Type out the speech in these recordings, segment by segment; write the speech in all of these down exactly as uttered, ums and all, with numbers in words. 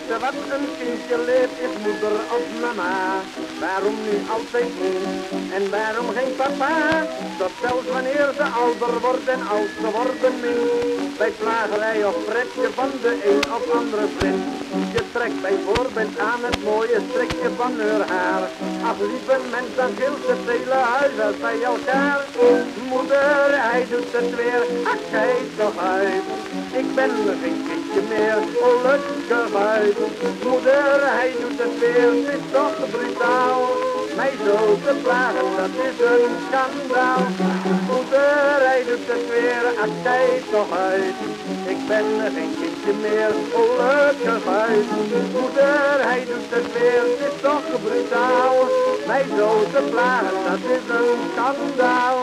eerste wat een kindje leert is moeder of mama. Waarom nu altijd niet en waarom geen papa? Dat zelfs wanneer ze ouder wordt en als ze worden min. Bij plagerij of pretje van de een of andere vriend. Je trekt bijvoorbeeld aan het mooie strikje van haar haar. Ach lieve mens, dan gilt het hele huis als bij elkaar. Moeder, hij doet het weer, ach kijk toch uit. Ik ben geen kindje meer, gelukkig uit. Moeder, hij doet het weer, het is toch brutaal. Mij zo te plagen, dat is een schandaal. Moeder, hij doet het weer, ach kijk toch uit. Ik ben geen kindje meer, gelukkig uit. Moeder, hij doet het weer, het is toch brutaal. Mij zo te plagen, dat is een schandaal.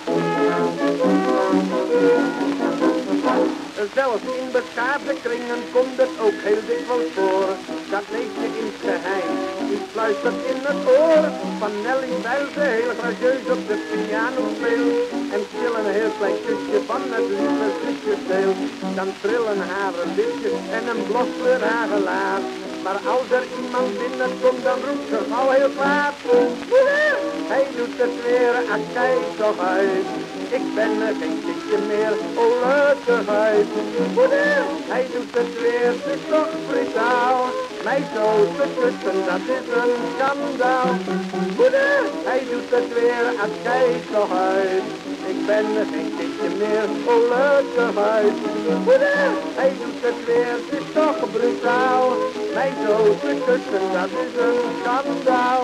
Zelfs in beschaafde kringen komt het ook heel dikwijls voor. Dat lees je in het geheim, iets fluistert in het oor. Van Nelly terwijl ze heel gracieus op de piano speelt. En stil een heel klein kusje van het lieve zusje speelt. Dan trillen haar lippjes en een bloskleur haar gelaat. Maar als er iemand binnenkomt, dan roept ze al heel kwaad. Moeder, hij doet het weer, ach kijk toch uit. Ik ben geen kindje meer, gelukkig uit. Moeder, hij doet het weer, het is toch brutaal. Mij zo te kussen, dat is een schandaal. Moeder, hij doet het weer, ach kijk toch uit. Ik ben geen kindje meer, gelukkig uit. Moeder, hij doet het weer, het is toch brutaal. Mij zo te kussen, dat is een schandaal.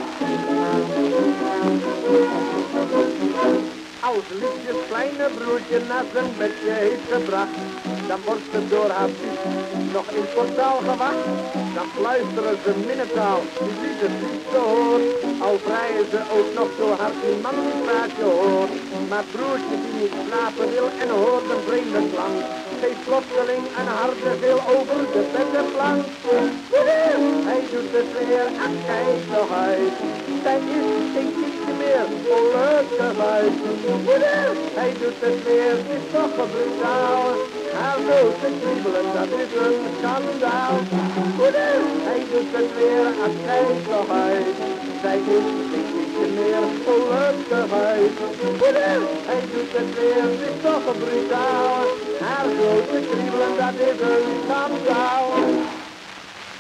Als liefjes kleine broertje naar zijn bedje heeft gebracht, dan wordt ze door haar piep nog in het portaal gewacht. Dan fluisteren ze minnetaal, die wie het liefste hoort. Al vrijen ze ook nog zo hard die man die praatje hoort. Maar broertje die niet slapen wil en hoort een vreemde klank, geeft plotseling een harde veel over de beddenplank. Hij doet het weer, ach kijk toch uit. Zij is geen kindje meer, gelukkig uit. Moeder, hij doet het weer, het is toch brutaal. Haar dood te kriebelen, dat is een schandaal. Moeder, hij doet het weer, ach kijk toch uit. Zij is geen kindje meer, gelukkig uit. Moeder, hij doet het weer, het is toch brutaal. Haar dood te kriebelen, dat is een schandaal.